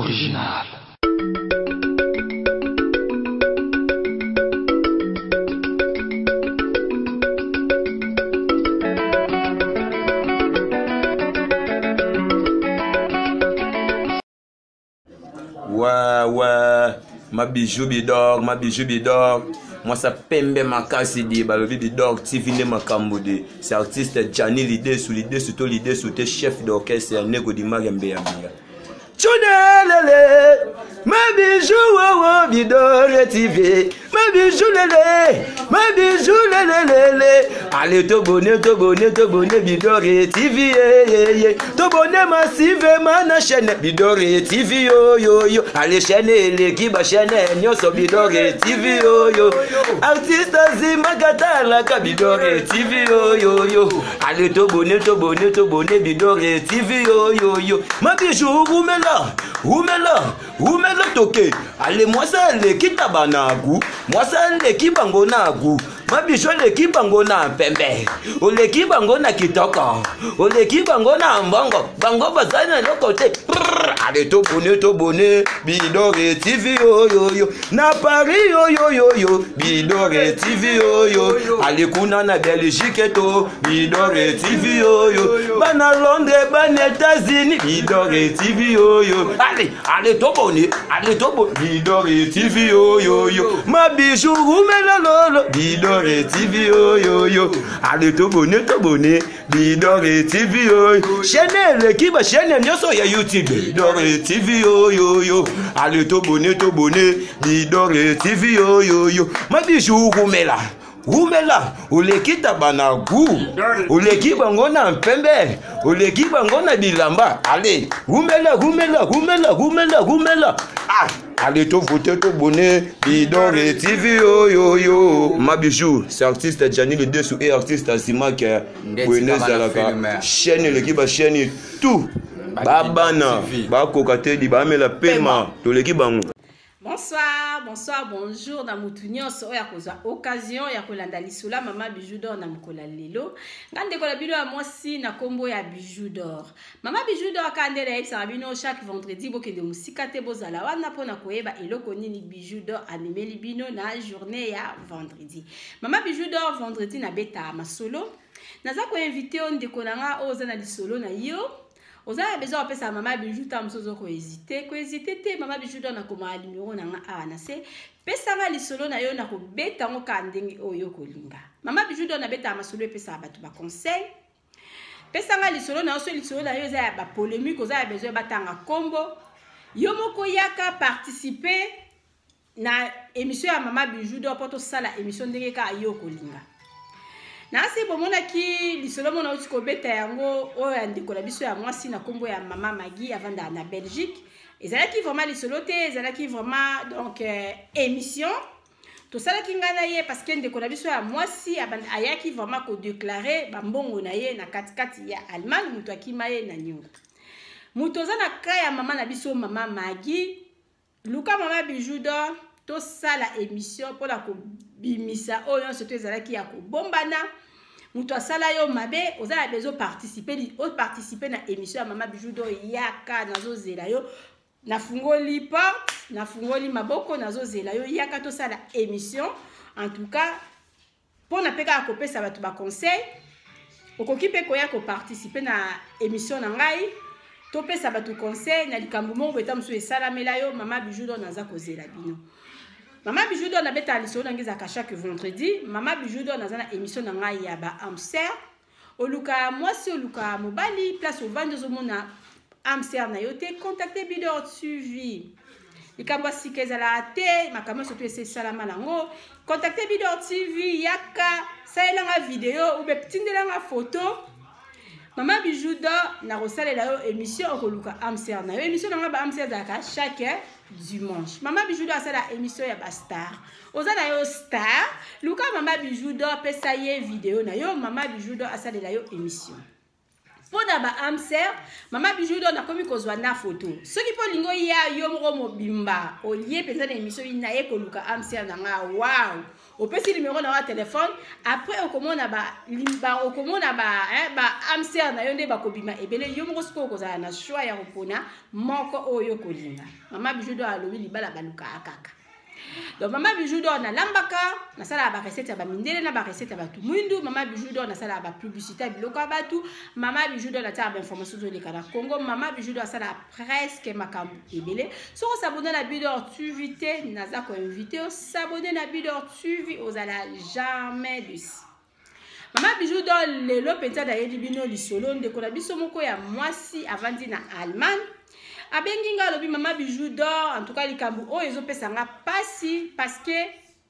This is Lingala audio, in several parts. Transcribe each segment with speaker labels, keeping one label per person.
Speaker 1: original.
Speaker 2: Ouais, ma bijou bidor, moi ça pembe ma casse di balobi bidor TV ne makambode. C'est artiste Gianni l'idée sous l'idée sous tes chef d'orchestre Nego di Mariambe Yambia. Chonelele, ma bijou wow bidor TV, ma bijou lele, allez to bonnet bidor TV to bonnet massive mana chaîne bidor TV yo, allez chaîne l'équipe chaîne nyoso bidor TV yo, artiste Zimagata la bidor TV yo, allez to bonnet bidor TV yo, ma bijou Oumela toke. Allez moi ça l'équipe tabanagu, moi ça l'équipe bango nagu. Ma bicho l'équipe bango na pembe. O l'équipe bango na kitoko. O l'équipe bango na mbongo. Bango bazana no côté. Allez to bonnet bidor TV yo. Na Paris yo. Bidor TV yo. Allez kuna na Belgique to bidor TV yo. Bana Londres, bana États-Unis bidor TV yo. Allez to bonnet bidor TV yo. Ma bijou roumela lolo bidor TV yo. Allez to bonnet bidor TV yo. Chaîne l'équipe chaîne nyoso ya YouTube bidor TV yo. Allez to bonnet bidor TV yo. Ma bijou roumela uleki tabanagu uleki bango na pembe uleki bango na bilamba. Allez rumela allez to voter to bonnet bidor TV yo. Ma bijou c'est artiste Gianni le dessous et artiste Asima qui Buenos Aires chaîne l'équipe chaîne tout babana ba kokate di ba mela paiement to l'équipe bango.
Speaker 3: Bonsoir, bonjour. Na mutunyo so ya koza occasion ya kolanda lisula mama bijou d'or na mukola lelo. Ngande kola bilo ya mwasi na kombo ya bijou d'or. Mama bijou d'or kandela epsa bino chaque vendredi bokende musika te bozala wana pona koyeba eloko nini bijou d'or animeli bino na journée ya vendredi. Mama bijou d'or vendredi na beta masolo. Naza ko inviter on de konanga oza na lisolo na yo. Oza besoin de sa maman bijou tam sozo ko hésiter te maman bijou dans na koma numéro na nga na se pesa nga lisolo na yo na ko beta ngo ka ndenge oyo ko linga maman bijou dans na beta masolo pesa batu ba conseil pesa nga lisolo na so lisolo na yo za ba polémique oza besoin batanga kombo yo moko yaka participer na émission ya maman bijou dans poto sala émission ndenge ka yo ko linga. Nasi bomona ki lisolo mona utiko beta yango o andikola biso ya mwasi na kombo ya mama Maggie avanda na Belgique. Ezalaki vraiment lisolo te, ezalaki vraiment donc émission. To sala ki ngana ye parce que ndikola biso ya mwasi ayaki vraiment ko déclarer bambongo na ye na katikati ya Allemagne muto akimaye na nyungu. Muto za na kaya mama na biso mama Maggie luka mama bijou d'or to sala émission pour la ko bimisa oyo surtout ezalaki ya ko bombana muto asala yo mabe ozala bezo participer na émission ya mama bijou d'or yaka nazo zela yo na fungoli porte na fungoli maboko nazo zela yo yaka to sala émission en tout cas pour na peka ko pesa batu ba conseil okoki pe ko ya ko participer na émission na ngai to pesa batu conseil na likambo mo beta mso esala mela yo mama bijou d'or naza ko zela bino. Mama bijou d'or na beta lisolo nangeza chaque vendredi. Mama bijou d'or na zana émission na ngai ya ba Amster. Oluka mwasi oluka mobali place au vandozo mona Amster na yote contacter bidor suivi. Likambo sikeza la te makambo surtout ese salama lango. Contacter bidor TV yaka saelanga vidéo ou be tindelanga photo. Mama bijou d'or na rosalela yo émission okoluka Amster na yo émission na ba Amster zaka chaque dimanche. Mama bijou d'or ça la émission ya ba star. Ozana yo star, luka mama bijou d'or pesa ye vidéo na yo mama bijou d'or asalela yo émission. Pona ba Amster, mama bijou d'or na komi kozwa na photo. Soki po lingo ya yo moko mobimba, olie pesa na émission ina ye koluka Amster na nga wow. opesi numéro na wa téléphone après okomona amser na yo nde bakobima ebele yo moko siko okozala na choix ya kopona moko oyo kolinga. Mama Bijou D'or alobi libala baluka akaka. Donc Mama Bijou D'or na lambaka na sala ba recette ya ba mindele na ba recette ya batu mwindu. Mama Bijou D'or na sala ba publicité ya biloko ya batu. Mama Bijou D'or na tia ba information zo leka na Congo. Mama Bijou D'or sala presque makambo ebele. So s'abonner na Bijou D'or tuvité naza ko invité o s'abonner na Bijou D'or tuvi ozala jamais dessus. Mama Bijou D'or lelo penza da yedi bino lisolo ndeko na biso moko ya mwasi avandi na Allemagne. Abengi nga lobi Mama Bijou D'or en tout cas likambu o ezopesa nga pasi parce que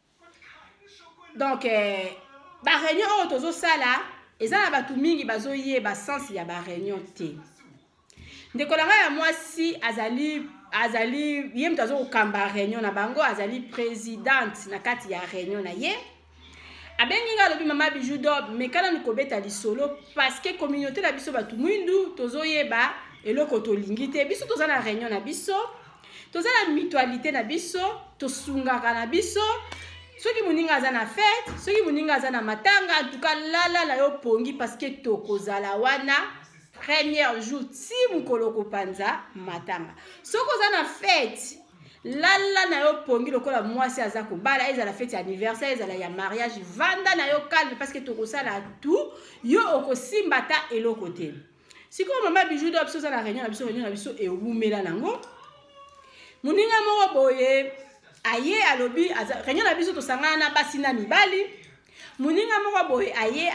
Speaker 3: donc ba réunion o tozo sala eza na batu mingi bazo yeba sens ya ba réunion te. Ndeko na nga ya mwasi azali yem tozo kamba réunion na bango azali présidente na kati ya réunion na ye. Abengi nga lobi Mama Bijou D'or mais kala nikobeta lisolo parce que communauté la biso batu mwindu tozo yeba eloko tolingite biso toza na réunion na biso toza na mutualité na biso tosungaka na biso soki muninga aza na fête soki muninga aza na matanga en tout cas lala na yo pongi parce que tokozala wana premier jour ti mukolo kopanza matanga soki oza na fête lala na yo pongi lokola mwasi aza kobala ezala fête ya anniversaire ezala ya mariage vanda na yo calme parce que tokosala tout yo okosimba ta eloko te. Si comme Mama Bijou D'or biso na réunion na biso ewumela nango muninga moko boye aye alobi réunion na biso tosangana na basi na mibali muninga moko boye aye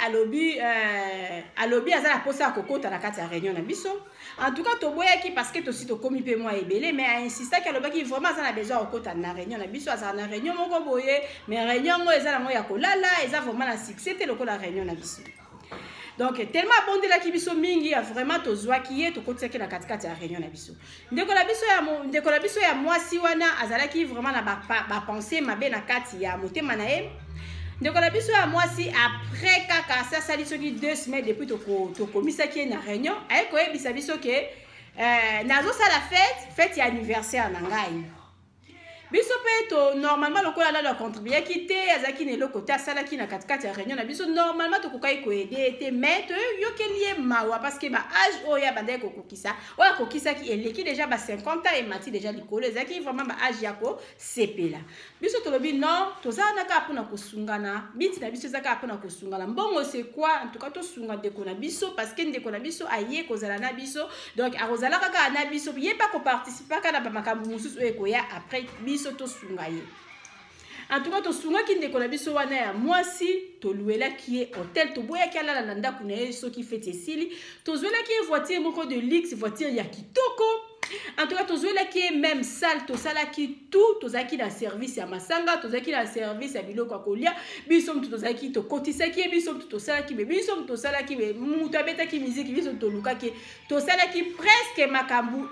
Speaker 3: alobi azala posa kokota na kati ya réunion na biso en tout cas toboyaki parce que tosi tokomi pe moi ebele mais a insista ki alobaki vraiment azana besoin kokota na réunion na biso azala na réunion moko boye mais réunion ngo eza nango ya kolala eza vraiment na succès te lokola réunion na biso. Donc tellement abondé la kibiso mingi a vraiment tozwa kiye to kotiaki na katikati ya réunion na biso. Ndeko la biso ya mwasi wana azalaki vraiment na ba penser mabe na kati ya motema na ye. Ndeko la biso ya mwasi après kaka ça sali soki 2 semaines depuis to komisa ki na réunion ay ko ebisa biso ke nazo sala fête ya anniversaire na ngai. Biso pe to normalement lokola la contribuer ki te azaki ne lokota sala ki na katikati ya réunion na biso normalement to kokai ko aider te mais to yo kelie mawa parce que ba âge oya bande ko kokisa oya kokisa ki eleki déjà ba 50 ans et mati déjà likolo ezaki vraiment ba âge yako sepela biso to lobi non to zana ka pona kosungana biti na biso zaka pona kosungana mbongo c'est quoi en tout cas to sunga ndeko na biso parce que ndeko na biso aye kozala na biso donc arozala kaka na biso ye pas ko participer kana ba makambu mususu ekoya après biso to sunga ye. En tout cas to sunga ki ndeko na biso wana ya mwasi to luela ki hôtel to boya ki ala na ndako na ye soki fete sili to zuela ki voiture moko de luxe voiture ya kitoko. En tout cas to zuela ki même salle to sala ki tout to zaki na service ya masanga to zaki na service ya biloko kolia biso to zaki to kotisa ki biso to sala ki biso to sala ki mutu abeta ki musique biso to luka ki to sala ki presque makambu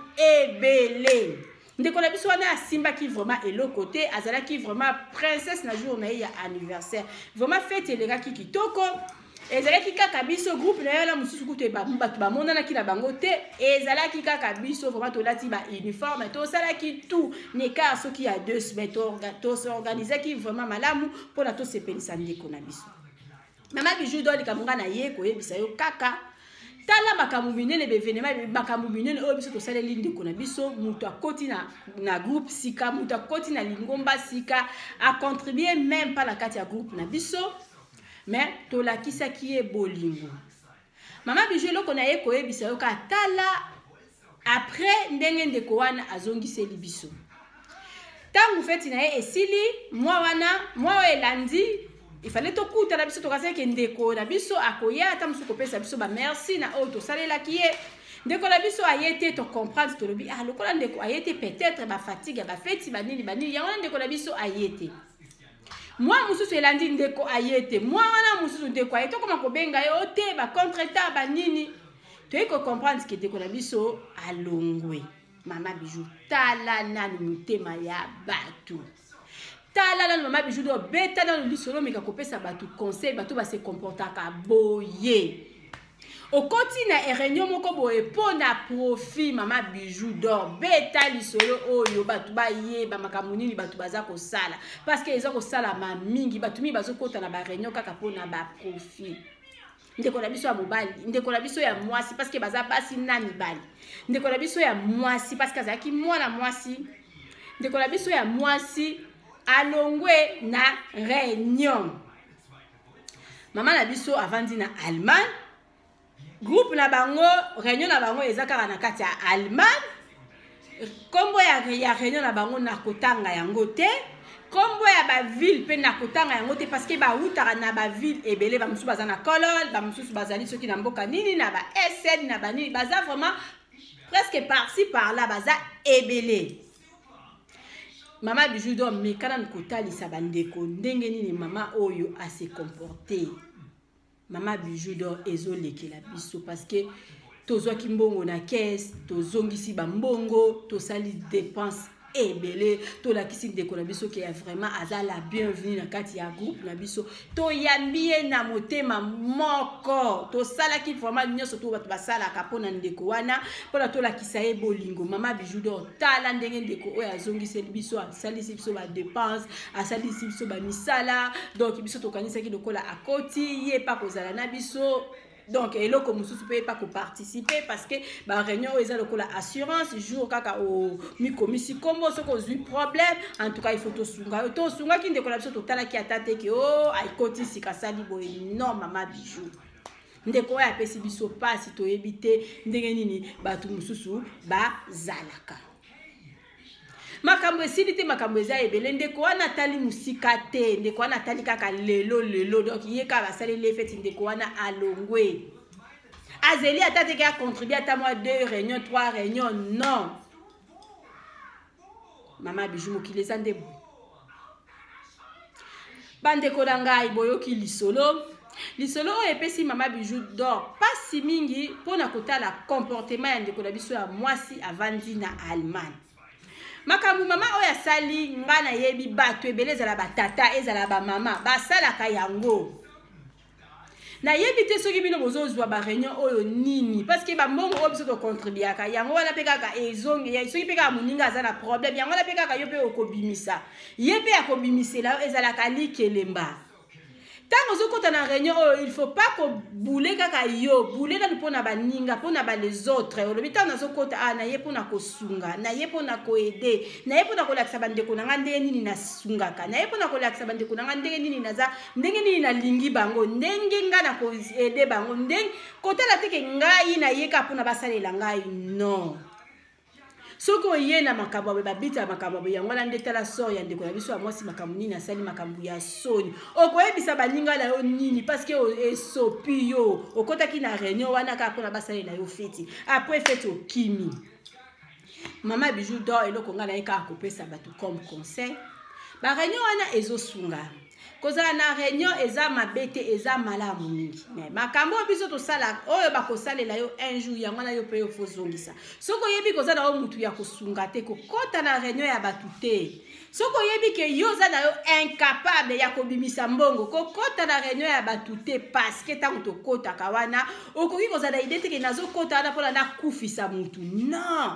Speaker 3: ebele. Ndeko na biso wana asimba ki vraiment eloko te azala ki vraiment princesse na jour na ya anniversaire vraiment fête elega ki kitoko ezala ki kaka biso groupe na yala mususu kutu ba mbatu ba monana ki na bango te ezala ki kaka biso vraiment to lati ba uniforme to sala ki tout ne ka soki ya 2 semaines to s'organiser ki vraiment malamu pour la to sepelisa ndeko na biso. Mama Bijou D'or likamunga na ye ko yebisa yo kaka tala makambu minene bevenema makambu minene oyo biso tosala lindi ko na biso mutu akoti na groupe sika mutu akoti na lingomba sika a contribuer même pas la kati ya groupe na biso mais to la kisa ki e bolingo. Mama Bijou loko na ye ko yebisa yo ka tala après ndenge ndeko wana azongiseli biso tangu feti na ye esili mwa elandi il fallait to kuta la biso to kase ke ndeko na biso akoya ata musu kopesa biso ba merci na o to salela kiye ndeko la biso ayete to comprendre to lobi lokola ndeko ayete peut-être ba fatigue ba feti ba nini yango ndeko la biso ayete moi mususu elandi ndeko ayete moi wana mususu ndeko ayete koma kobenga yo te ba contretemps ba nini to eko comprendre ke ndeko la biso alongwe. Mama Bijou tala nanu mutema ya batu tala la Mama Bijou D'or beta dans le lisolo meka kopesa batu conseil batu ba se comporter ka boye okoti na réunion moko boye pona profit mama Bijou d'Or beta lisolo oyo batu ba yeba makambo nini batu baza kosala parce que eza kosala ma mingi batu mi bazo kota na ba réunion kaka pona ba profit ndeko na biso ya mobali ndeko na biso ya mwasi parce que baza basi na mibali ndeko na biso ya mwasi parce que azaki mwana mwasi ndeko na biso ya mwasi alongwe na réunion mama na biso avandi na Allemagne groupe na bango réunion na bango ezaka na kati ya Allemagne kombo ya réunion na bango na kotanga yango te kombo ya ba ville pe na kotanga yango te parce que ba utaka na ba ville ebele ba musu baza na Kolol ba musu bazali soki na mboka nini na ba SN na ba nini baza vraiment presque par-ci par-là baza ebele mama Bijou d'Or mikana nkotalisa bandeko ndenge nini mama oyo a se comporter mama Bijou d'Or ezolekela biso parce que tozwaki mbongo na caisse tozongisi ba mbongo tosali dépense ebele tolakisi ndeko na biso ke vraiment azala bienvenue na kati ya groupe na biso toyambie na motema moko tosalaki vraiment nyonso to bato basalaka mpona ndeko wana mpona tolakisa ye bolingo mama Bijou d'Or tala ndenge ndeko oyo azongiseli biso asalisi biso ba dépense asalisi biso ba misala donc biso tokanisaki lokola akoti ye pa kozala na biso. Donc, et là, comme vous ne pouvez pas participer parce que la réunion est la assurance, jour kaka au mi-commissi, comme vous avez un problème, en tout cas, il faut tout sunga. Tout sunga qui ne décolle pas tout à qui a tâté que oh, aïe côté si kasali boy non maman Bijou. Ndeko ya pesi biso pas si to éviter ndenge nini batu mususu ba zalaka. Makambo esilite makambo eza ebele ndeko wana tali musika te ndeko wana tali kaka lelo donc yeka basali le fete ndeko wana alongwe azeli atate ki a contribué à ta moi 2 réunions 3 réunions non mama Bijou mokili eza nde bandeko na ngai boyoki lisolo oyo epesi mama Bijou d'Or pasi mingi mpona kotala comportement ya ndeko na biso ya mwasi avandi na Allemagne. Makambu mama oya sali ngana yebi bato ebele ezala batata ezala ba mama basalaka yango na yebi te soki bino bozozwa ba réunion oyo nini parce que ba mbongo oyo biso to contribuaka yango wana pe kaka ezonge ya soki pe kaka muninga aza na problème yango wana pe kaka yo pe okobimisa ye pe akobimisela ezala kalikelemba tango zokota na réunion oyo il faut pas ko boule kaka yo boule na pona ba ninga pona ba les autres olobi tango zokota na ye pona ko sunga na ye pona ko aider na ye pona ko lakisa bandeko na ngande nini na sungaka na ye pona ko lakisa bandeko na ngande nini naza ndenge nini na lingi bango ndenge ngana ko aider bango ndenge kotala teke ngai na ye ka pona basalela ngai non. Soko ye na makambo babita makambo yango la ndetala so ya ndeko na biso ya mwasi makambo nini asali makambo ya soni okoyebisa baninga la yo nini parce que esopi yo okotaki na réunion wana ka pona basali na yo feti après fete okimi mama Bijou d'Or eloko ngana ye ka kopesa bato comme conseil ba réunion wana ezosunga kozala na réunion eza mabete eza malamu mingi mais makambo biso to sala oyo bakosalela yo un jour yango na yo pe yo fozongisa soko yebi kozala o mutu ya kosunga te ko kota na réunion ya batu te soko yebi ke yo za na yo incapable ya kobimisa mbongo ko kota na réunion ya batu te parce que tango to kota kawana okoki kozala idée te ke nazo kota na pona na kufisa mutu non.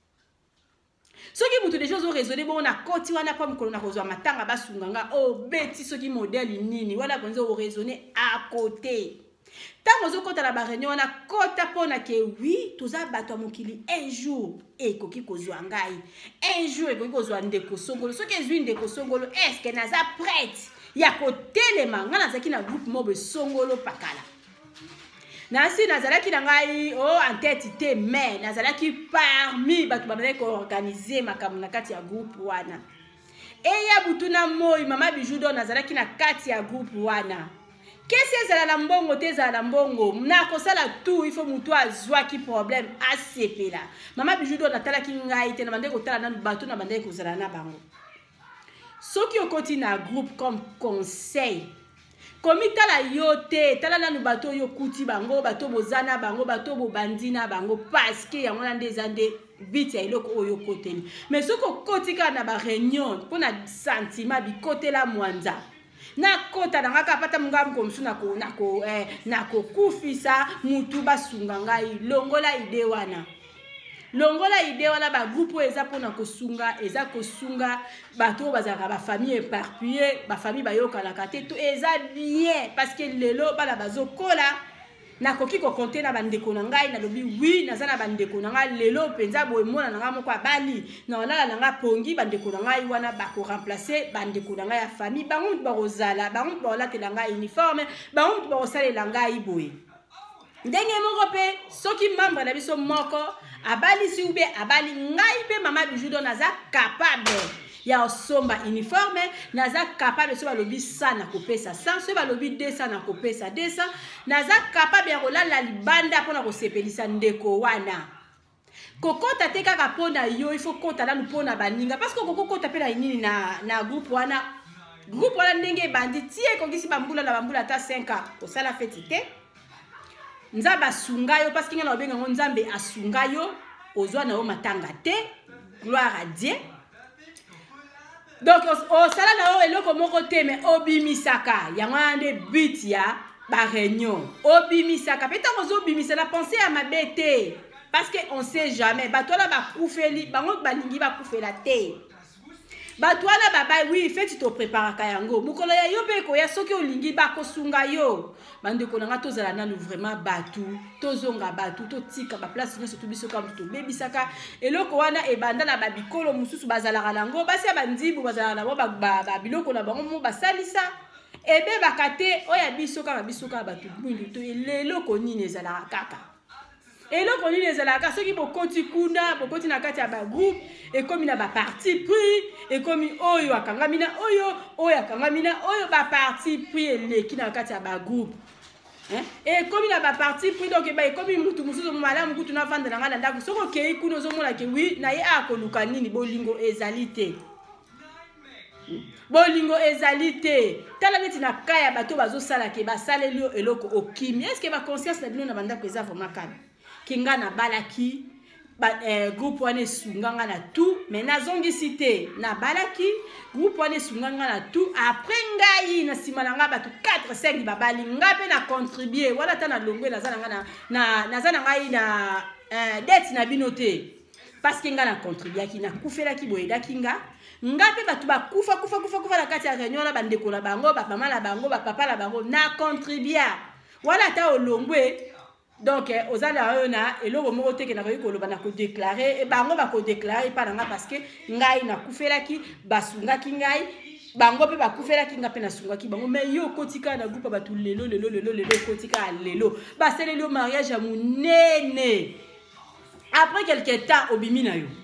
Speaker 3: Soki mutu des choses ont raisonné bon na koti wana pa mukolo na kozwa matanga basunganga oh beti soki modèle nini wana bonzo o raisonner à côté tango zo kota la ba réunion wana kota pona ke oui toza bato mokili un jour ekoki kozwa ngai un jour ekoki kozwa ndeko songolo soki ezwi ndeko songolo est-ce que naza prête ya kotelema ngana zaki na groupe mobe songolo pakala Nasi nazalaki na ngai oh en tête te mais nazalaki parmi bato babele ko organiser makambo na kati ya groupe wana eya butuna moi mama Bijou d'Or nazalaki na kati ya groupe wana kesi ezala na mbongo te ezala na mbongo na kosala tout il faut mutu azwaki problème asepela mama Bijou d'Or natalaki ngai te na bande kotala na bato na bande kozala na bango soki okoti na groupe comme conseil komita la yote tala na bato yo kuti bango bato bozana bango bato bobandina bango parce que yango na ndezande vite ya iloko oyo koteli mais soko kotika na ba réunion pona sentiment bi kotela mwanza na kota na ngaka pata munga mkomsu nako kufisa mutu basunga ngai longola ide wana. Longola ide wana ba groupe eza pona kosunga eza kosunga bato bazaka ba famille éparpillée ba famille bayoka na kate to eza bien parce que lelo bala bazokola na koki ko compter na bandeko na ngai na lobi oui naza na bandeko na ngai lelo penza boye mona na ngai moko abali na wana na ngai pongi bandeko na ngai wana ba ko remplacer bandeko na ngai ya famille bango ba kozala bango ba olatela ngai uniforme bango ba kosalela ngai boye ndenge moko pe soki membre na biso moko abali si ube abali ngai pe mama Bijoudor naza capable ya osomba uniforme naza capable so balobi 100 na kopesa 100 so balobi 200 na kopesa 200 naza capable ya kolala libanda pona kosepelisa ndeko wana kokota te kaka pona yo il faut kota nanu pona baninga parce que kokota pe na nini na groupe wana ndenge bandi tie kokisi bambula na bambula ata 5 ans osala feti te nzamba asunga yo parce que ngana obenga ngo nzambe asunga yo ozwa na yo matanga te gloire à Dieu. Donc osala na yo eloko moko te mais obimisaka yango ande but ya ba réunion obimisaka peta ozo bimisa na penser à mabete parce que on sait jamais batola ba kufeli bango balingi ba kufela te batwana baba oui fait tu te préparer kayango mukolo ya yo pe ko ya soki olingi ba kosunga yo bande ko nanga tozala nanu vraiment batu tozonga batu to tika ba place nyonso to biso comme to bebisaka eloko wana ebanda na babikolo mususu bazala lango basi abandibu bazala na ba biloko na bango mo basalisa ebe bakate oya biso ka batu mwindu to eloko nini ezala kaka eloko nini ezala ka soki bokoti kuna bokoti na kati ya ba groupe et comme na ba parti pris et comme oyo akangamina oyo akangamina oyo ba parti pris eleki na kati ya ba groupe et comme na ba parti pris donc ba comme mutu mususu malamu kutu na vanda na ngala ndako soko kei kuno zo mona ke oui na ye akoluka nini bolingo ezalité bolingo ezalité tala neti na kaya bato bazo sala ke ba salelio eloko okimi est-ce que ba conscience na bino na banda ko eza vraiment calme kinga na balaki groupe wane sunganga na tout mais nazongi cité na balaki groupe wane sunganga na tout après ngai na simalanga batu 4-5 babali ngape na contribuer wala ta na longwe nazana ngai na dette na binote parce que nga na contribuer ki na kufela ki boyeda kinga ngape batu ba kufa na kati ya réunion na bandeko na bango ba mama na bango ba papa na bango na contribuer wala ta olongwe. Donc ozala ona eloko moko te ke na koyi koloba na ko déclarer e bango ba ko déclarer pa nga parce que ngai na kufelaki basunga ki ngai bango pe ba kufelaki nga pe na sunga ki bango mais yo kotika na groupe batu lelo kotika lelo ba selelo mariage ya munene après quelque temps obimi na yo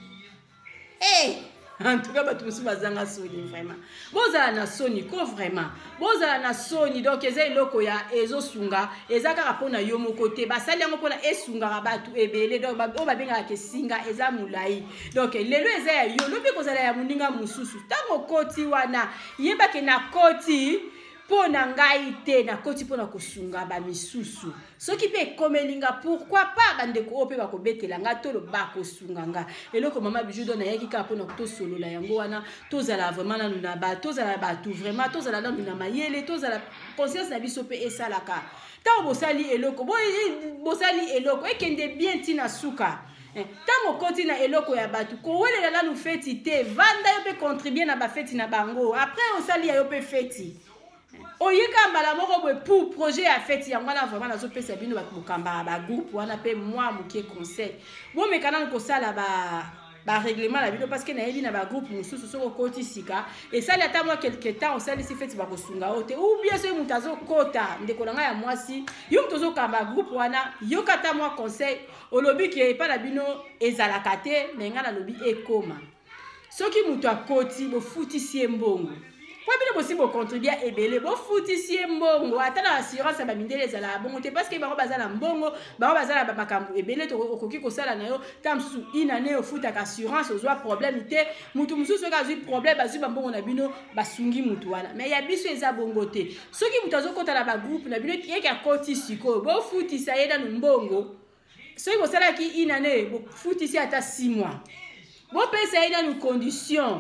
Speaker 3: en tout cas batu musu bazanga soni vraiment bozala na soni ko vraiment bozala na soni donc eza eloko ya ezosunga eza kaka pona yo moko te basali yango pona esunga batu ebele donc o babenga ke singa eza mulai donc lelo eza ya yo lobi kozala ya muninga mususu tango koti wana yeba ke na koti pona ngai te na koti pona kosunga ba misusu soki pe komelinga pourquoi pas bandeko ope bakobetela nga tolo bakosunga nga eloko mama Bijoudor na yaki ka pona to solo la yango wana tozala vraiment na nuna ba tozala batu vraiment tozala na nuna mayele tozala conscience na biso pe esalaka ta bosali eloko bosali eloko ekende bien tina suka tango koti na eloko ya batu ko welela na nu feti te vanda yo pe contribuer na ba feti na bango après osali ya yo pe feti oyeka mbala moko boye pour projet ya fête yango na vraiment nazo pesa bino ba bokamba ba groupe wana pe moi mokie conseil bo mekana ko sala ba règlement la bino parce que na yebi na ba groupe mususu soko koti sika et ça ata moi quelque temps on sali si fête ba kosunga ote ou bien so mutazo kota ndeko nanga ya mwasi yo mtozo kamba groupe wana yo kata moi conseil olobi ki pa na bino ezalaka te mais ngana lobi ekoma soki mutu akoti bo futisi mbongo kwa bino bosi bo contribuer ebele bo futisi mbongo ata na assurance ba mindele ezala bongo te parce que bango bazala mbongo bango bazala ba makambo ebele to okoki kosala na yo tamsu inane ofuta ka assurance ozwa problème te mutu mususu ka zui problème bazui ba mbongo na bino basungi mutu wana mais ya biso eza bongo te soki mutu azokota na ba groupe na bino yeki akoti siko bo futisa yeda no mbongo soki kosala ki inane bo futisi ata 6 mois bo pesa yeda no condition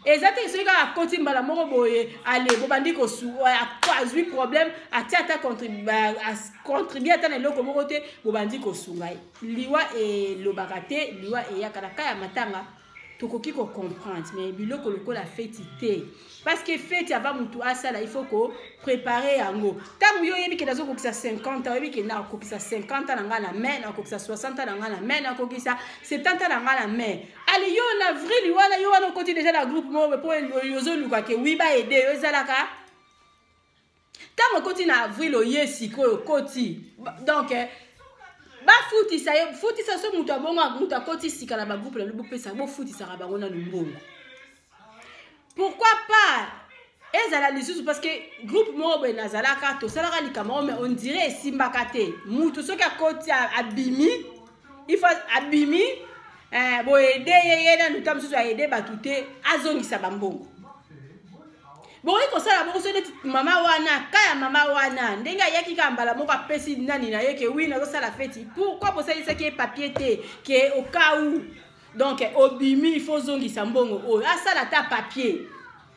Speaker 3: Exactement, celui qui a continué mbala moko boye, allez, bobandi ko su, a eu problème, a tiata contribuer à tane loko moko te, bobandi ko sungai. Liwa e lobakate, liwa e yakaraka ya matanga. Tokoki ko comprendre, mais biloko loko la fête té. Parce que fête avant mutu asala, il faut ko préparer yango. Tango yo yebi ke nazo kokisa 50 ans, yebi ke na kokisa 50 ans na main, na kokisa 60 ans na main, na kokisa 70 ans na main. Allez yo en avril wana yo wana koti déjà la groupe mo pour yozo luka ke wi ba aider yo zalaka. Tango koti na avril o yesi ko koti. Donc ba futi sa so mutu abonga mutu akoti sika na ba groupe la lubu pesa bo futi sa rabango na lumbongo. Pourquoi pas? Ezala lisusu parce que groupe mobe nazalaka to salaka likama mais on dirait simbakate. Mutu soki akoti abimi, il faut abimi bo aider yena nutam susu aider batute azongisa bambongo. Bon iko sala boko so neti mama wana kaya mama wana ndenga yaki ka mbala moko apesi nani na yeke oui na sala fête. Pourquoi pour ça il sait que papier te que au cas où donc obimi il faut zongisa mbongo o asala ta papier.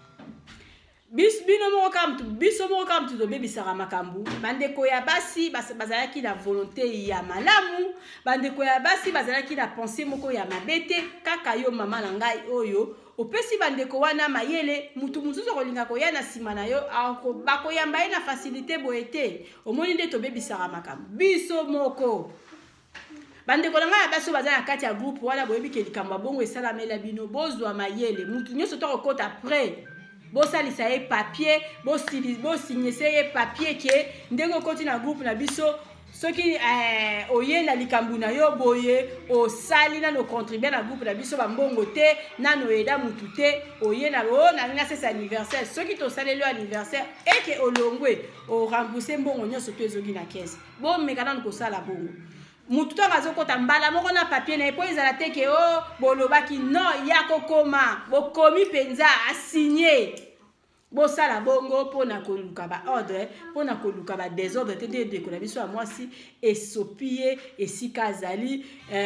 Speaker 3: Biso moko kam tu do bebi sara makambu bandeko ya basi bazalaki na volonté ya malamu bandeko ya basi bazalaki na pensée moko ya mabete kaka yo mama na ngai oyo opesi bandeko wana mayele mutu mususu kolinga koya na sima na yo bakoyamba ye na facilité boete omoni nde to bebi sara makambu biso moko bandeko na ngai baso bazala kati ya groupe wana boyebi ke likambo bongo esalamela bino bozwa mayele mutu nyonso to kokota après bosalisa ye papier bo signese ye papier ke ndenge koti na groupe na biso soki oye na likambu na yo boye osali na no contribuer na groupe na biso bambongo te na no eda mutu te oye na na c'est anniversaire soki to saleli anniversaire et que olongwe o rembourser mbongo nyonso to ezogi na caisse bo mekana ko sala bongo mutu to azokota mbala moko na papier na po ezala te ke o bolobaki non ya kokoma bokomi penza a signer bosala bongo pona koluka ba ordre pona koluka ba désordre te de ko na biso moi si esopie esika azali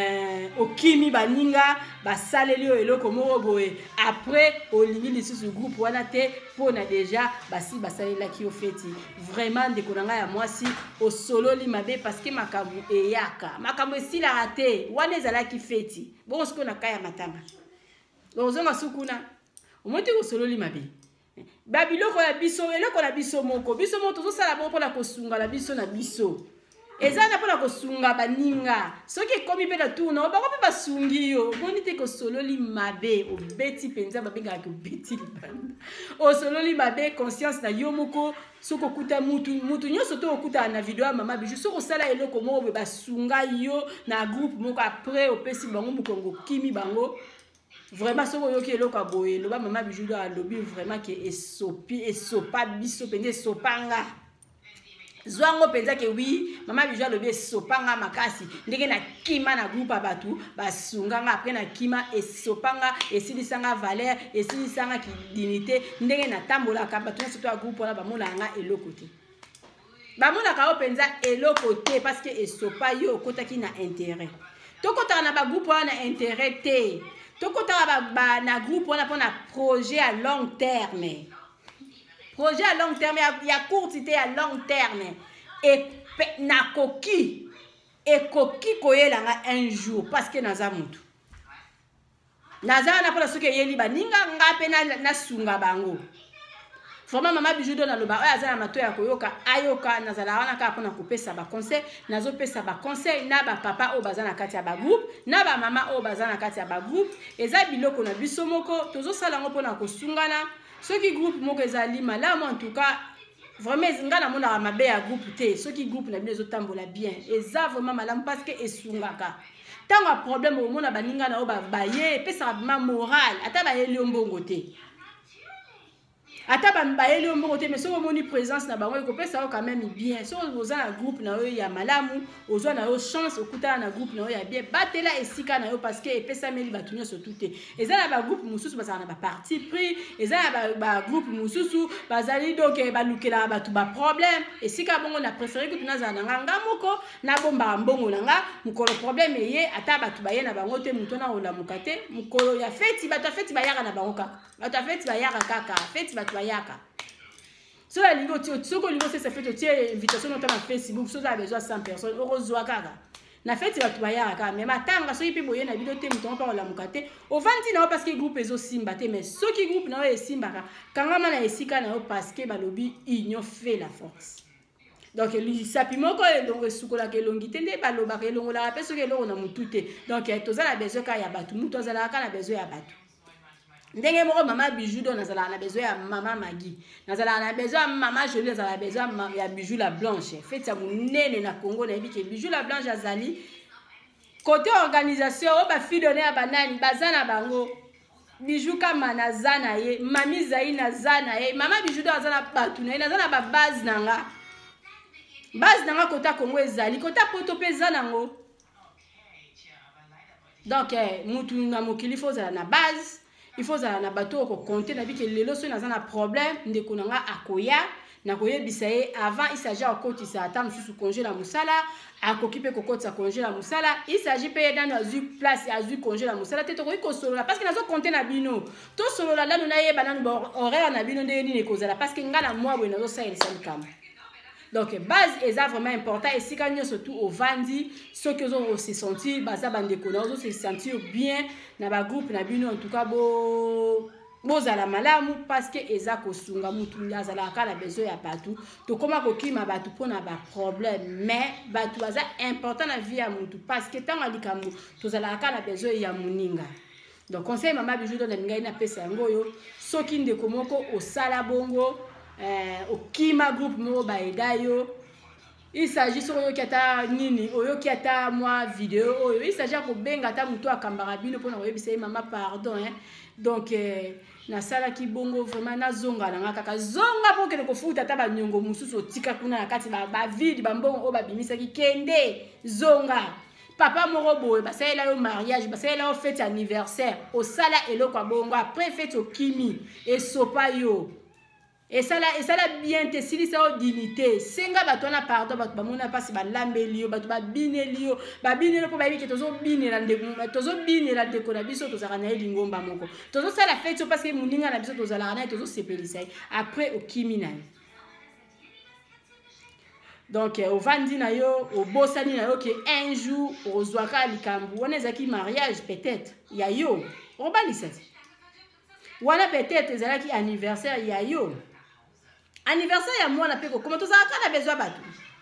Speaker 3: okimi baninga basaleli o eloko moko boye après olingi lisusu groupe wana te pona déjà basi basalela ki ofeti vraiment de ko nanga ya moi si osololi mabe parce que makambu eyaka makambu esila raté wana ezala ki feti bon ce qu'on a kaya matanga bozonga sukuna omoti osololi mabe babiloko ya biso eloko na biso moko tozo sala bongo pona kosunga la biso na biso ezana pona kosunga baninga soki komi pe na tourna bako pe basungi yo boni te ko sololi mabe obeti penza babenga ko beti libanda o sololi mabe conscience na yo moko soko kuta mutu nyonso to okuta na video ya mama biju soko sala eloko moko basunga yo na groupe moko après opesi bango mukongo kimi bango. Vraiment ce que yo loka boye loba mama biju do alobi vraiment que esopa biso pende sopanga zwango penza ke oui mama biju alobi sopanga makasi ndenge na kima na groupe abatu basunga nga après na kima esopanga esilisanga valeur esilisanga ki dignité ndenge na tambola ka batu surtout a groupe na bamona nga eloko te bamona ka penza eloko te parce que esopa yo kotaki na intérêt to kota na ba groupe na intérêt te tokota na groupe on a projet à long terme. Projet à long terme, il y a courtité à long terme. Et na koki koyelanga un jour parce que naza mutu. Naza na pona soke yeli baninga ngape na sunga bango. Vraiment mama biju do na loba oya za na mato ya koyoka ayoka nazala wana ka pona kopesa ba conseil nazo pesa ba conseil na ba papa o bazana kati ya ba groupe na ba mama o bazana kati ya ba groupe eza biloko na biso moko tozo sala ngo pona kosungana soki groupe moko ezali malamu en tout cas vraiment ngana mona mabe ya groupe te soki groupe na biso tambola bien eza vraiment malamu parce que esungaka tanga problème o mona baninga na o ba baye pesa ma moral ata ba yeli mbongo te. ata bayeli yo mbongo te mais soki omoni présence na bango ekopesa yo quand même bien soki oza na groupe na yo ya malamu ozwa na yo chance okutana na groupe na yo ya bien batela esika na yo parce que epesameli bato nyonso tu te eza na bagroupe mosusu bazala na baparti pris eza na bagroupe mosusu bazali donc balukelaka bato baproblème esika bongo na préféré kutu nazala na nga moko nabombaka mbongo na nga mokolo problème eye ata bato baye na bango te moto na olamuka te mokolo ya feti bato ya feti bayaka na bango kaka bato ya feti bayaka kaka feti bato bayaka soki olingi soki olingi osesa feti otie invitation nota na Facebook soki ozala besoin 100 personnes okozwa kaka na feti bato bayaka kaka mais matanga soki mpe boye na bino te moto moko olamuka te ovandi na yo parce que groupe ezosimba te mais soki groupe na yo esimbaka kangama na esika na yo parce que balobi union fait la force donc lisapi moko elongo esukolaka elongi te nde balobaka elongolaka mpe soki elongo na motu te donc toza na besoin kaka ya bato motu azalaka kaka na besoin ya bato ndenge moko mama Bijou do nazalaka na besoin ya mama Magi nazalaka na besoin ya mama Jolie nazalaka na besoin ya Bijou la Blanche feti ya monene na Congo nayebi ke Bijou la Blanche azali côté organisation oyo bafille donne ya banani baza na bango Bijou kama naza na ye mami Zai naza na ye mama Bijou do aza na bato na ye naza na babase na nga base na nga kota Congo ezali kota poto mpe eza nango donc mutu na mokili faut ozala na base il faut ozala na bato okokonte na bike lelo soki naza na problème ndeko na nga akoya nakoyebisa ye avant il s'agit akotisa ata mosusu congé na mosala akoki mpe kokotisa congé na mosala il s'agit mpe ye nano azwi place azwi congé na mosala te tokoki kosolola parce que nazokonte na bino tosolola nano nayeba nano bahoraire na bino ndenge nini ekozala parce que nga na mwa boye nazosalelisa likambo donc base eza vraiment important esika nyonso tu ovandi soki ozose sentir baza bandeko na ozose sentir bien na bagroupe na bino en tout cas bozala malamu parce que eza kosunga mutu azalaka na besoin ya bato tokoma kokima bato mpona baproblème mais bato baza important na vie ya mutu parce que ntango likambo tozalaka na besoin ya moninga donc conseil mama Bijou do na lingai napesa yango oyo soki ndeko moko osala bongo okima groupe moko baeda yo il s'agit soki oyoki ata nini oyoki ata mwa video oyo il s'agit akobenga ata moto akambaka bino mpona koyebisa ye mama pardon donc nasalaki bongo vraiment nazonga na nga kaka zonga mpo kende kofuta ata banyongo mosusu otika kuna na kati bavide bambongo oyo babimisaki kende zonga papa moko boye basalela yo mariage basalela yo fete anniversaire osala eloko ya bongo après fete okimi esopa yo esala bien te silisa yo dignité senga bato wana pardon bato bamona mpasi balambeli yo bato babineli yo babineli mpo bayebi ke tozobinela ndeko na biso tozalaka na ye lingomba moko tozosala fete yo parce que moninga na biso tozalaka na ye tozosepelisa ye après okimi na ye donc ovandi na yo obosani na yo ke un jour ozwaka likambo wana ezalaki mariage peut-être ya yo obalisa te wana peut-être ezalaki anniversaire ya yo anniversaire ya mwana mpe kokoma tozalaka na besoin bato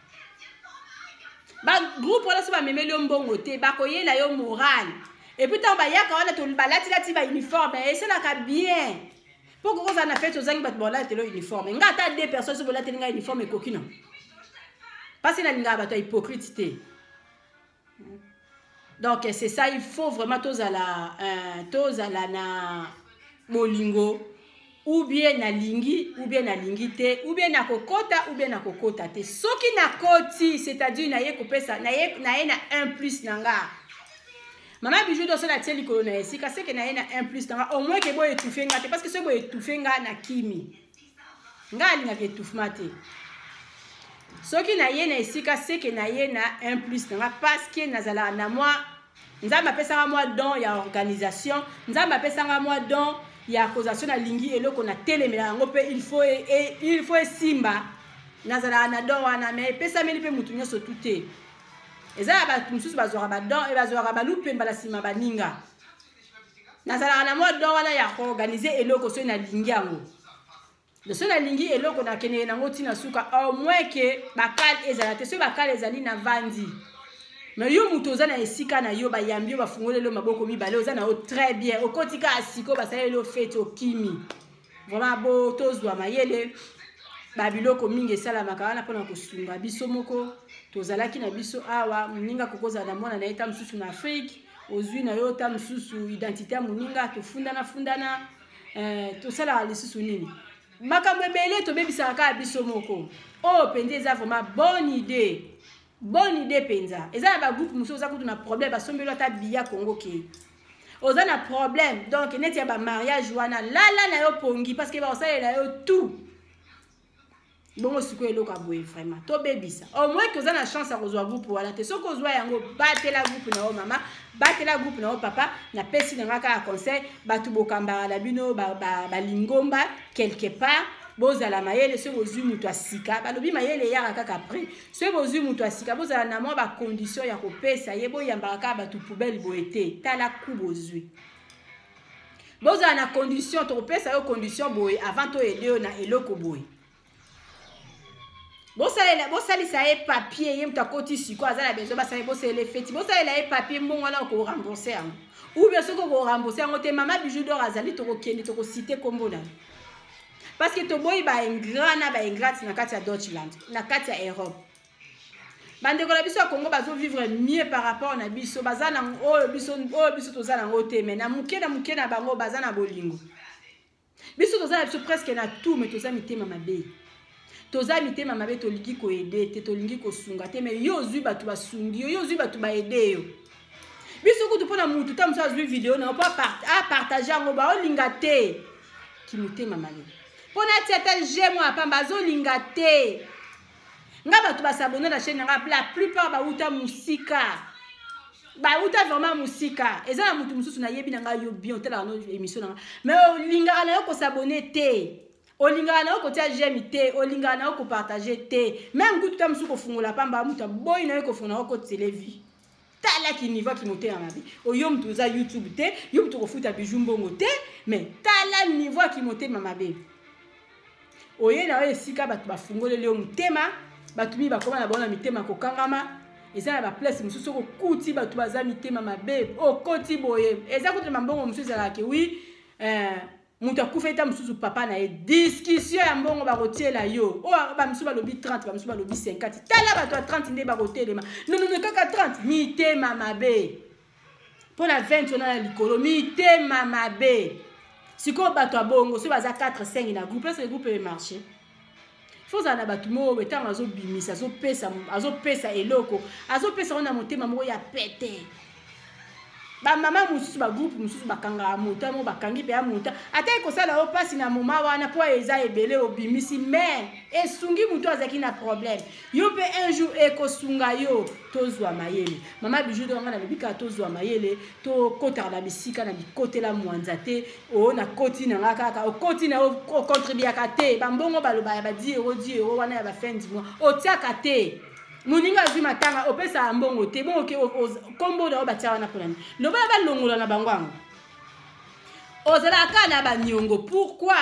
Speaker 3: bagroupe wana so bamemeli yo mbongo te bakoyela yo moral epuis ntango bayaka wana balatilati bauniforme esalaka bien mpo kokozala na fete ozangi bato baolatela uniforme nga ata 2 personnes so bolateli nga uniforme ekoki no parce nalingaka bato ya hypocrite te donc c'est ça il faut vraiment tozala na bolingo ou bien nalingi te ou bien nakokota te soki nakoti c'est-à-dire naye kopesa naye na 1 plus nanga mama Bijou do so na tie likolo na esika seke naye na 1 plus nanga au moins ke boye étouffer nga te parce que so boye étouffer nga na kimi nga alingaka étouffement te soki naye na esika seke naye na 1 plus nanga parce que nazala na moi nzambe apesanga moi don ya organisation nzambe apesanga moi don ya causation na lingi eloko na telemela yango pe il faut esimba nazala na don wana mais pesameli pe mutu nyonso tute ezala bato mosusu bazwaka badon e bazwaka balupemba na nsima baninga nazalaka na mwa don wana ya koorganize eloko soki nalingi yango soki nalingi eloko nakendeke nango ntina suka au moins ke bakale ezala te soki bakale ezali na vandi mais yo mutu oza na esika na yo bayambi yo bafungoleli yo maboko mibale oza na yo très bien okotika asiko basaleli yo fete okimi vraiment bo tozwa mayele babiloko mingi esalamaka wana mpona kosunga biso moko tozalaki na biso awa moninga kokozala na mwana na ye ta mosusu na afrique ozwi na yo ta mosusu identité ya moninga tofundana tosalaka lisusu nini makambo ebele tobebisaka kaka biso moko oyo penza eza vraiment bonne idée penza eza na bagroupe mosusu oza kutu na problème basombeli ata biya Congo ke oza na problème donc neti ya bamariage wana lala na yo pongi parce que bakosalela yo tout bongo sikoyo eloko aboye vraiment tobebisa au moins que oza na chance ya kozwa groupe wana te soki ozwa yango batela groupe na yo mama batela groupe na yo papa napesi nanga kaka conseil bato bokambaka na bino balingomba quelque part bozala mayele soki bozwi moto asika balobi mayele eyaka kaka après soki bozwi moto asika bozala na mwa bacondition ya kopesa ye boyambaka kaka bato poubele boye te tala ku bozwi bozala na condition tokopesa yo condition boye avant toyede yo na eloko boye bosalisa ye papier ye moto akoti siko aza na besoin basala bosalela feti bosalela ye papier mbongo wana okorembourse yango ou bien soki okorembourse yango te mama bijou d'or azali tokokende tokosite kombo na parce que toboyi baingrat na baingrate na kati ya Deutschland na kati ya Europe bandeko na biso ya Congo bazovivre mieux par rapport na biso baza na oyo biso toza nango te mais na muke na bango baza na bolingo biso toza na biso presque na tout mais toza mitema mabe toza mitema mabe tolingi koede te tolingi kosunga te mais yo ozwi bato basungi yo ozwi bato baede yo biso kutu mpona mutu ta mosu azwi video na po apartage yango baolinga te kimotema mabe mpona ti ata jemo apamba azolinga te nga bato basabone na chaîne nanga la plupart bauta musika bauta vraiment musika eza na mutu mosusu nayebi nanga yo bien otalaka no émission nanga mais olingaka na yo kosabone te olingaka na yo kotia jemi te olingaka na yo kopartage te même kutu ta mosusu kofungola pamba mutu aboyi na yo kofungola yo kotelevi talaki niveau kimotema mabe oyo mutu oza YouTube te yo mutu kofuta bijou mbongo te mais tala niveau kimotema mabe oye na oyo esika bato bafungoleli yo motema bato mi bakoma na bango na mitema kokangama eza na baplace mosusu okokuti bato baza mitema mabe okoti boye eza kuti na mbongo mosusu ezalaka ke wi moto akufa eta mosusu papa na ye discussion ya mbongo bakotiela yo oyo bamosusu balobi 30 bamosusu balobi 50 tala bato ya 30 nde bakotelema nonono kaka 30 mitema mabe mpona 20 wana na likolo mitema mabe sikoyo bato ya bongo soki baza 4-5 na groupe ese groupe emarché faut na bato moko ntango azobimisa azopesa eloko azopesa ngo na motema moko ya pete bamama mosusu bagroupe mosusu bakangaka moto mo bakangi mpe ya moto ata ekosala yo mpasi na moma wana mpo eza ebele obimisi mais esungi moto azalaki na problème yo mpe un jour ekosunga yo tozwa mayele mama bijou d'or nga nalobi kaka tozwa mayele tokotaka na bisika na bikotela mwanza te oyo na koti nanga kaka okoti na yo okontribuaka te bambongo balobaya ba 10 € wana ya bafin du mois otiaka te moninga azwi matanga opesa mbongo te bongo ke kombo na yo batia wana mpona lobala balongola na bango yango ozalaka na baniongo pourquoi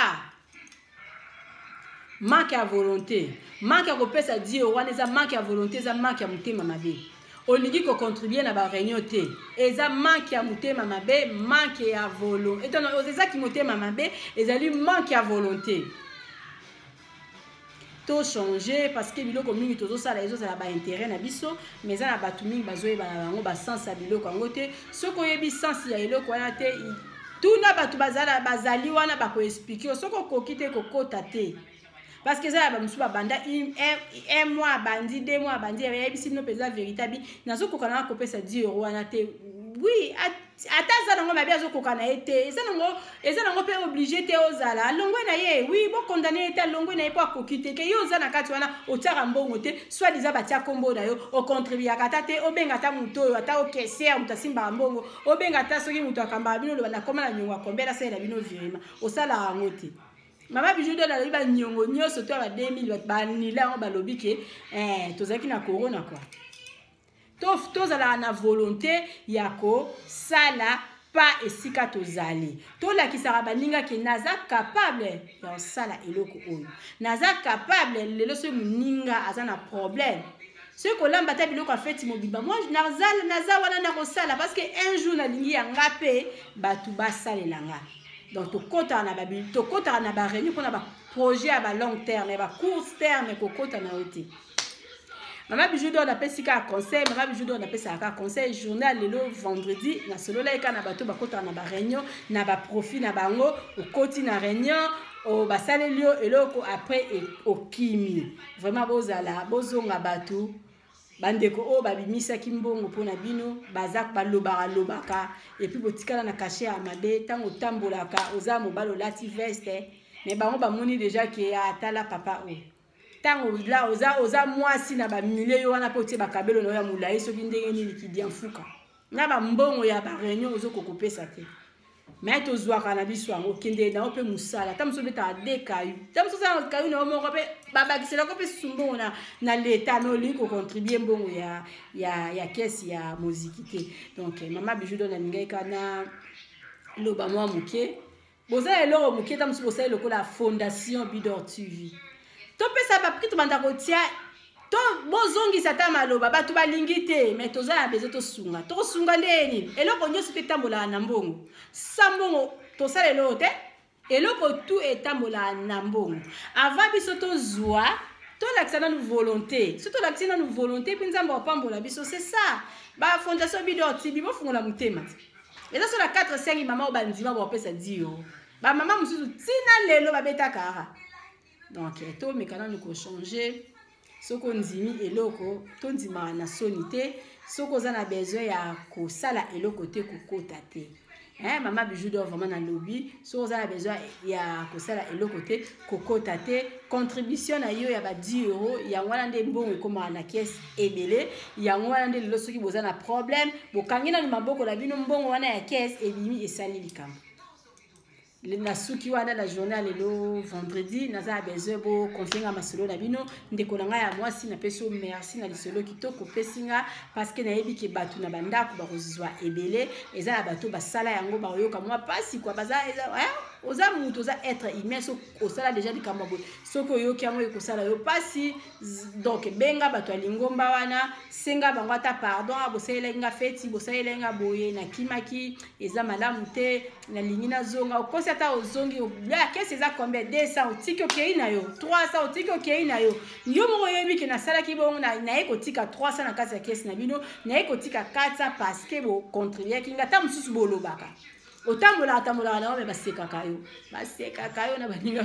Speaker 3: manque ya volonté manque ya kopesa 10 € wana eza manque ya volonté eza manque ya motema mabe olingi kocontribue na bareunion te eza manque ya motema mabe manque ya volonté ezaki motema mabe ezali manque ya volonté to changer parce que biloko mingi tozosala ezozala baintérêt na biso mais eza na bato mingi bazoyeba na bango basansi ya biloko yango te soki oyebi sansi ya eloko wana te tuna bato bazali wana bakoexplike soki okoki te kokota te parce que eza ya bamosusu babanda un mois abandi 2 mois abandi yebisi bino mpenza véritable nazokoka nanga kopesa 10 € wana te oui ata aza nango mabe azokoka na ye te eza nango mpe oblige te ozala alongwe na ye oui bokondane ye te alongwe na ye mpo akoki te ke ye oza na kati wana otiaka mbongo te soit diza batia kombo na yo okontribuaka ata te obenga ata moto oyo ata okesere moto asimbaka mbongo obenga ata soki moto akambaka bino oloba nakoma na nyongo akombela asalela bino virema osalaka yango te mama bijou d'or nalobi banyongo nyonso to ya ba 2000 banila yango balobi ke tozalaki na corona quoi tozalaka na volonté ya kosala pa esika tozali tolakisaka baninga ke naza capable ya kosala eloko oyo naza capable lelo soki moninga aza na problème soki kolamba ta biloko afeti mobimba moi naza wana na kosala parce que un jour nalingi yanga mpe bato basalela nga donc tokotaka na baréunion mpona baprojet ya balong terme ya bacourse terme kokota na yo te mama bijou d'or napesi kaka conseil mama bijou d'or napesaka kaka conseil journal lelo vendredi nasololaki kaka na bato bakotaka na baréunion na baprofit na bango okoti na réunion o basaleli yo eloko après okimi vraiment bozala bozonga bato bandeko o babimisaki mbongo mpona bino baza balobaka et puis botikala na cachet ya mabe ntango otambolaka oza mobali olati veste mais bango bamoni déjà ke atala papa o ntango la oza mwasi na bamile yo wana mpo otie bakabelo na yo ya molai soki ndenge nini kidi ya mfuka na bambongo ya bareunion ozokokopesa te mais tozwaka na biso yango okende na yo mpe mosala ta mosu obetaka de kayu ta mosu osala kayu na yo moko mpe babakiselako mpe sumbongo na leta me olingi kocontribue mbongo ya kesi ya moziki te donc mama Bijou D'or nalingaki kaka na loba mwa moke bozala eloko moke ta mosu bosala lokola fondation Bidor TV topesa bapri tobanda kotia to bozongisa ta maloba bato balingi te mais toza na besoin tosunga tokosunga ndeni eloko nyonso te etambolaka na mbongo sa mbongo tosala eloko te eloko tu etambolaka na mbongo avant biso tozwa tolakisa nanu volonté so tolakisi nanu volonté mpe nzambe apambola biso c'est ça bafondation Bidor TV bofungola motema te eza so na 4-5 mama oyo bandima bopesa 10 euro bamama mosusu ntina lelo babetaka ara donc tomeka nanu kochange soko ndimi eloko tondimaka na soni te soko oza na besoin ya kosala eloko te kokota te mama Bijou D'or vraiment na lobby soko oza na besoin ya kosala eloko te kokota te contribution na yo ya ba 10 euro yango wana nde mbongo ekomaka na kese ebele yango wana nde lelo soki boza na problème bokangi nanu maboko na bino mbongo wana ya kese ebimi esali likambo na suki wana la journée lelo vendredi naza besoin bo confier masolo na bino ndeko na ngai ya mwasi na peso merci na lisolo kitoko pesinga parce que nayebi ke batu na bandako ba kozwa ebele eza na bato basala yango ba yoka mwa pasi kwa baza oza mutu oza être humain so osala déjà likambo boye soko yoki yango ekosala yo pasi donc benga bato alingomba wana senga bango ata pardon bosayelenga feti bosayelenga boye na kimaki eza malamu te na lingi na zonga okosi ata ozongi la kesi eza combien 200 otiki okei na yo 300 otiki okei na yo yo moko yebi ke nasalaki bongo naye kotika 300 na kati ya kesi na bino naye kotika 400 parce que bo contribuer kinga ta mosusu bolobaka otambolaka na yo basekaka yo na baninga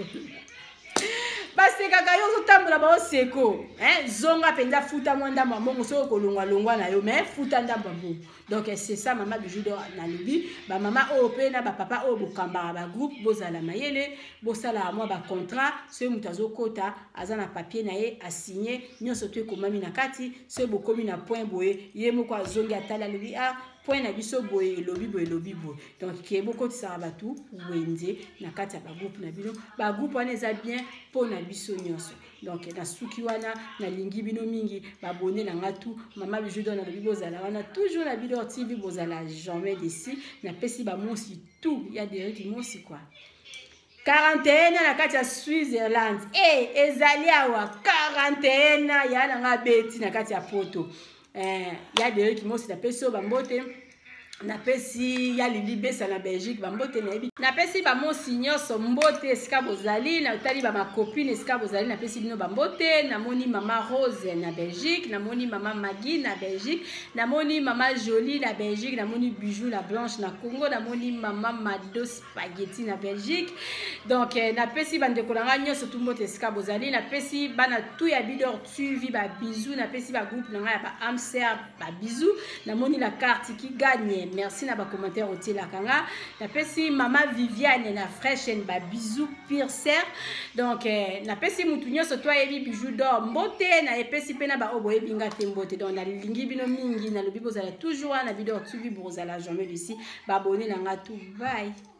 Speaker 3: basekaka yo ozotambola baoseko zonga mpenza futa mwa ndambo ya mbongo soki okolongwalongwa na yo mais futa ndambo ya mbongo donc c'est ça mama Bijou D'or nalobi bamama oyo mpe na bapapa oyo bokambaka bagroupe bozala mayele bosala mwa bacontrat soki moto azokota aza na papier na ye asigne nyonso to ekomami na kati soki bokomi na point boye ye moko azongi atali alobi point na biso boye elobi boye donc ke bokotisaka bato wenze na kati ya bagroupe na bino bagroupe wana eza bien mpo na biso nyonso donc na suki wana nalingi bino mingi babone na nga tu mama Bijou D'or nalobi bozala wana toujours na Bidor TV bozala jamais d'ici napesi bamosi tout ya dereki mosi quoi 41 na kati ya Switzerland ezali awa 41 ya nanga beti na kati ya poto ya dereki mosi napesi oyo bambote napesi ya Lili Besa na Belgique bambote nayebi napesi bamosi nyonso mbote esika bozali natali bamakopine esika bozali napesi bino bambote namoni mama Rose na Belgique namoni mama Maggie na Belgique namoni mama Jolie na Belgique namoni Bijou la Blanche na Congo namoni mama Mado Spaghetti na Belgique donc napesi bandeko na nga nyonso tu mbote esika bozali napesi bana tu ya Bidor TV ba bisou napesi ba groupe na nga ya ba Amser ba bisou namoni la carte qui gagne merci na ba commentaire otila kanga napesi mama Viviane na Freshen ba bisou pire ser donc napesi mutu nyonso to yebi Bijou D'or mbote na epesi pena ba obo ebinga te mbote donc na lingi bino mingi na lobi bozala toujours na Bidor TV bozala jamais ici ba abonner na nga tout bye.